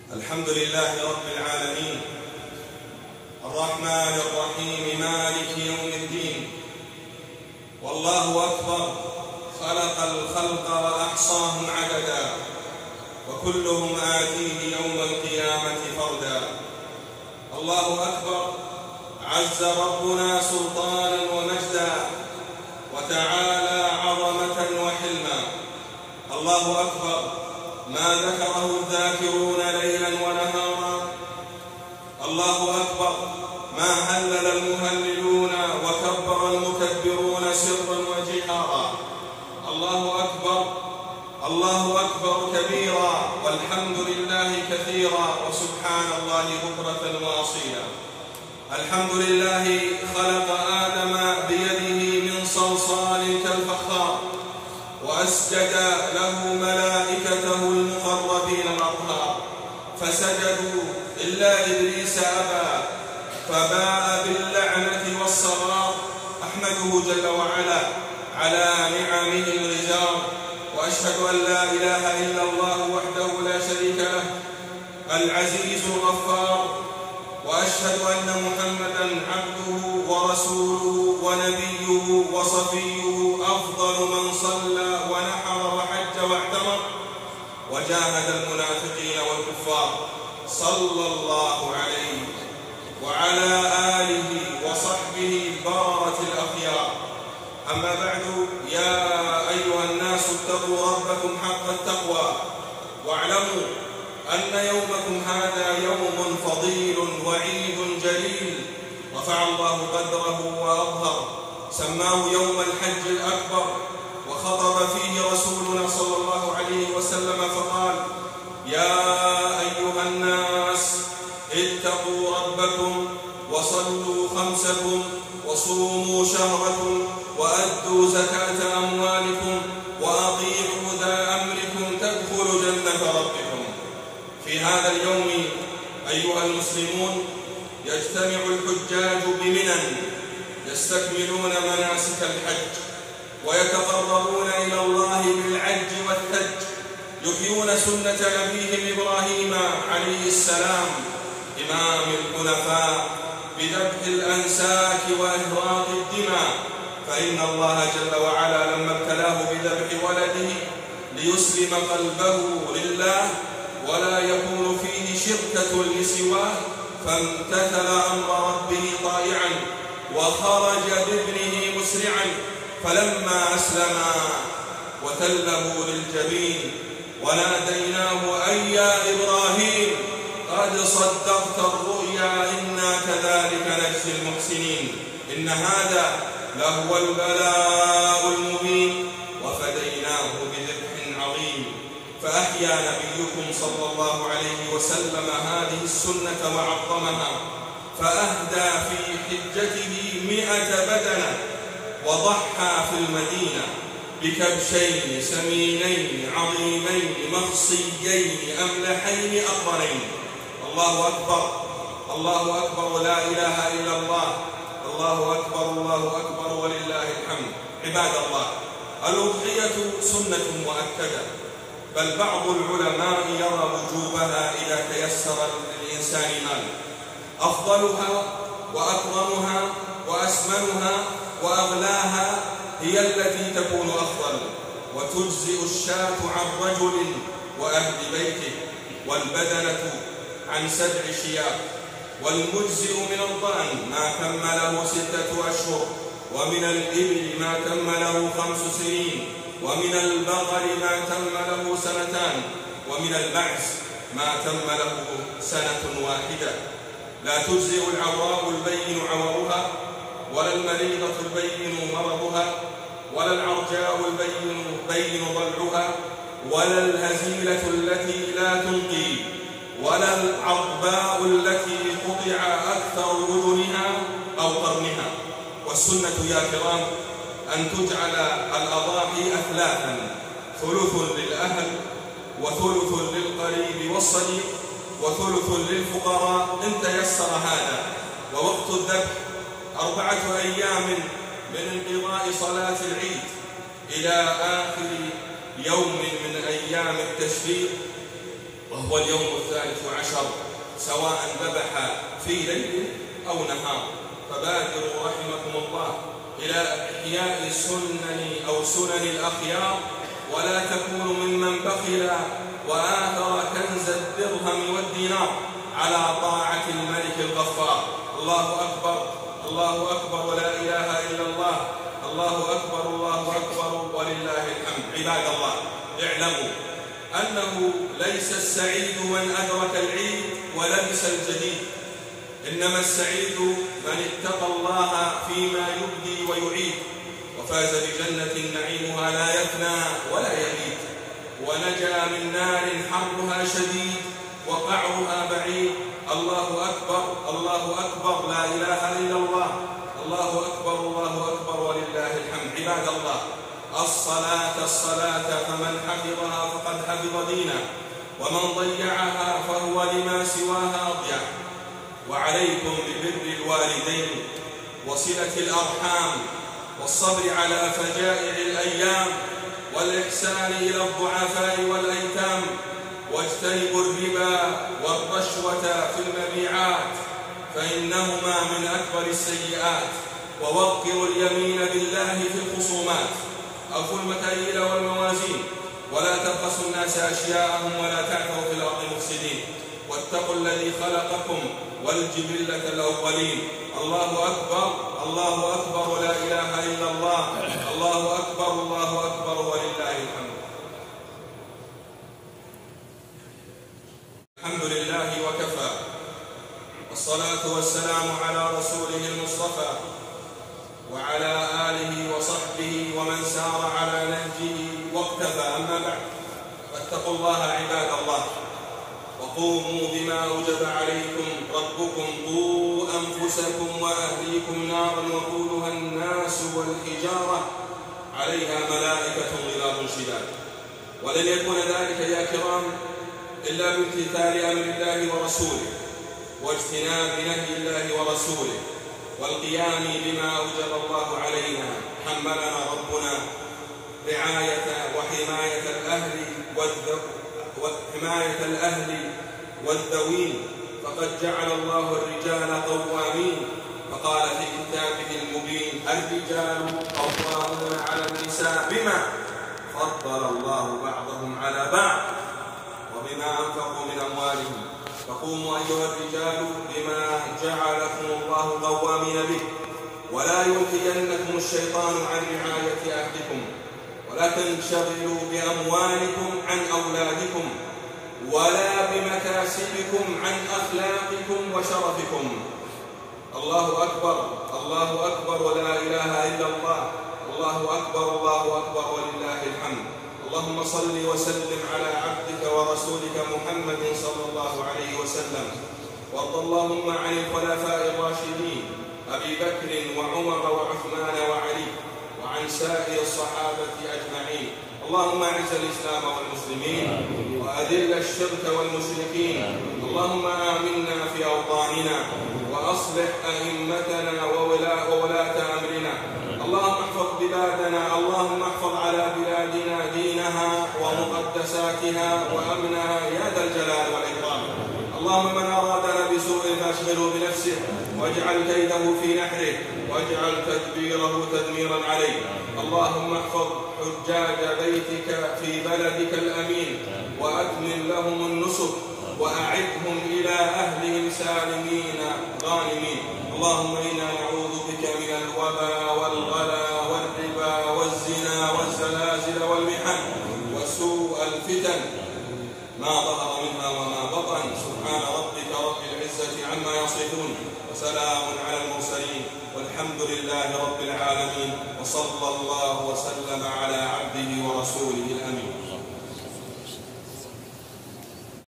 الحمد لله رب العالمين الرحمن الرحيم مالك يوم الدين. والله أكبر، خلق الخلق وأحصاهم عددا، وكلهم آتيه يوم القيامة فردا. الله أكبر، عز ربنا سلطانا ومجدا، وتعالى عظمة وحلما. الله أكبر، ما ذكره الذاكرون ليلا ونهارا. الله أكبر، ما هلل المهللون وكبر المكبرون سرا وجهارا. الله أكبر، الله أكبر كبيرا، والحمد لله كثيرا، وسبحان الله بكرة وأصيلا. الحمد لله خلق آدم بيده من صلصال كالفخار، وأسجد له ملائكته المقربين الأطهار، فسجدوا إلا إبليس أبى فباء باللعنة والصغار. أحمده جل وعلا على نعمه الغزار، وأشهد أن لا إله إلا الله وحده لا شريك له العزيز الغفار، وأشهد أن محمدًا عبده ورسوله ونبيه وصفيه، أفضل من صلى ونحر وحج واعتمر وجاهد المنافقين والكفار، صلى الله عليه وعلى آله وصحبه البررة الأخيار. أما بعد، يا أيها الناس اتقوا ربكم حق التقوى، واعلموا أن يومكم هذا يوم فضيل وعيد جليل رفع الله قدره وأظهر، سماه يوم الحج الأكبر، وخطب فيه رسولنا صلى الله عليه وسلم فقال: يا أيها الناس اتقوا ربكم وصلوا خمسكم وصوموا شهركم وأدوا زكاة أموالكم وأطيعوا ذا أمركم تدخلوا جنة ربكم. في هذا اليوم أيها المسلمون يجتمع الحجاج بمنن، يستكملون مناسك الحج ويتقربون إلى الله بالعج والثج، يحيون سنة نبيهم إبراهيم عليه السلام إمام الحنفاء بذبح الأنساك وإهراق الدماء. فإن الله جل وعلا لما ابتلاه بذبح ولده ليسلم قلبه لله ولا يكون فيه شركة لسواه، فامتثل أمر ربه طائعا وخرج بابنه مسرعا، فلما أسلما وتله للجبين وناديناه أي يا إبراهيم قد صدقت الرؤيا إنا كذلك نجزي المحسنين، إن هذا لهو البلاء المبين، وفديناه بذبح عظيم. فأحيا نبيكم صلى الله عليه وسلم هذه السنة وعظمها، فأهدى في حجته 100 بدنة، وضحى في المدينة بكبشين سمينين عظيمين مخصيين أملحين أقرنين. الله أكبر، الله أكبر، لا إله إلا الله، الله أكبر، الله أكبر، ولله الحمد. عباد الله، الأضحية سنة مؤكدة، بل بعض العلماء يرى وجوبها إذا تيسر للإنسان مال. أفضلها وأكرمها وأسمنها وأغلاها هي التي تكون أفضل، وتجزئ الشاة عن رجل وأهل بيته، والبدنة عن 7 شياه، والمجزئ من الضأن ما تم له 6 أشهر، ومن الإبل ما تم له 5 سنين، ومن البقر ما تم له 2 سنين، ومن المعز ما تم له 1 سنة واحدة. لا تجزئ العوراء البين عورها، ولا المريضة البين مرضها، ولا العرجاء البين ضلعها، ولا الهزيلة التي لا تنقي، ولا العضباء التي قطع أكثر أذنها أو قرنها. والسنة يا كرام أن تجعل الأضاحي أثلاثا: ثلث للأهل، وثلث للقريب والصديق، وثلث للفقراء إن تيسر هذا. ووقت الذبح 4 أيام من انقضاء صلاة العيد إلى آخر يوم من أيام التشريق، وهو وهو اليوم 13 سواء ذبح في ليل أو نهار. فبادروا رحمكم الله إلى إحياء سنن الأخيار، ولا تكونوا ممن بخل وآثر كنز الدرهم والدينار على طاعة الملك الغفار. الله أكبر، الله أكبر، ولا إله إلا الله، الله أكبر، الله أكبر، ولله الحمد. عباد الله، اعلموا أنه ليس السعيد من أدرك العيد ولبس الجديد، إنما السعيد من اتقى الله فيما يبدي ويعيد، وفاز بجنة نعيمها لا يفنى ولا يبيد، ونجا من نار حرها شديد وقعرها بعيد. الله أكبر، الله أكبر، لا إله إلا الله، الله أكبر، الله أكبر، ولله الحمد. عباد الله، الصلاة فمن حفظها فقد حفظ دينه، ومن ضيعها فهو لما سواها أضيع. وعليكم ببر الوالدين وصلة الأرحام والصبر على فجائع الأيام والإحسان إلى الضعفاء والأيتام، واجتنبوا الربا والرشوة في المبيعات فإنهما من أكبر السيئات، ووقروا اليمين بالله في الخصومات، أوفوا المكاييل والموازين، ولا تبخسوا الناس أشياءهم، ولا تعثوا في الأرض مفسدين، واتقوا الذي خلقكم والجبلة الأولين. الله أكبر، الله أكبر، ولا إله إلا الله، الله أكبر، الله أكبر، ولله الحمد. الحمد لله وكفى، والصلاة والسلام على رسوله المصطفى وعلى آله وصحبه ومن سار على نهجه واقتفى. أما بعد، فاتقوا الله عباد الله، وقوموا بما أوجب عليكم ربكم، قوا أنفسكم وأهليكم نارا وقودها الناس والحجارة عليها ملائكة غلاظ شداد. ولن يكون ذلك يا كرام إلا بامتثال أمر الله ورسوله، واجتناب نهي الله ورسوله، والقيام بما أوجب الله علينا. حملنا ربنا رعاية وحماية الأهل والذوين، فقد جعل الله الرجال قوامين، فقال في كتابه المبين: الرجال قوامون على النساء بما فضل الله بعضهم على بعض وبما أنفقوا من أموالهم. فقوموا أيها الرجال بما جعلكم الله قوامين به، ولا يلهينكم الشيطان عن رعاية أهلكم، ولا تنشغلوا بأموالكم عن أولادكم، ولا بمكاسبكم عن أخلاقكم وشرفكم. الله أكبر، الله أكبر، ولا إله إلا الله، الله أكبر، الله أكبر، ولله الحمد. اللهم صل وسلم على عبدك ورسولك محمد صلى الله عليه وسلم، وارض اللهم عن الخلفاء الراشدين أبي بكر وعمر وعثمان وعلي، وعن سائر الصحابة أجمعين. اللهم أعز الإسلام والمسلمين، وأذل الشرك والمشركين. اللهم آمنا في أوطاننا، وأصلح أئمتنا وولاة أمرنا. اللهم احفظ بلادنا، اللهم احفظ على بلادنا دينها ومقدساتها وأمنها يا ذا الجلال والإكرام. اللهم من أرادنا بسوء فاشغله بنفسه، واجعل كيده في نحره، واجعل تدبيره تدميرا عليه. اللهم احفظ حجاج بيتك في بلدك الأمين، وأتمم لهم النصر، وأعدهم إلى أهلهم سالمين غانمين. اللهم إنا نعوذ بك من الوباء والغلا والربا والزنا والزلازل والمحن وسوء الفتن ما ظهر منها وما بطن. سبحان ربك رب العزة عما يصفون، وسلام على المرسلين، والحمد لله رب العالمين، وصلى الله وسلم على عبده ورسوله